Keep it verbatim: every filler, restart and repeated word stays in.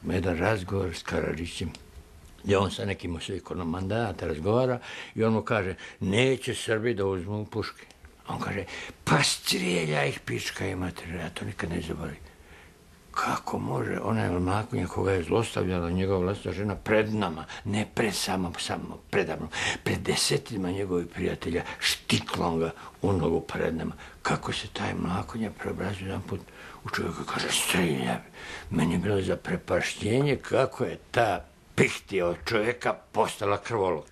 jedan razgovor s Karadžićem, gdje on sa nekim osvijekon mandata razgovara i on mu kaže, neće Srbi da uzmu puške. On kaže, pa strijelja ih pička i materija, ja to nikad ne zaboravim. Kako može onaj Mlakunja koga je zlostavljala njegova vlastna žena pred nama, ne pred samo, samo predavno, pred desetima njegovih prijatelja, štiklom ga u nogu pred nama. Kako se taj Mlakunja preobrazio jedan put u čovjeka, kaže, strilja. Meni je bilo za prepaštenje kako je ta pihtija od čovjeka postala krvolog.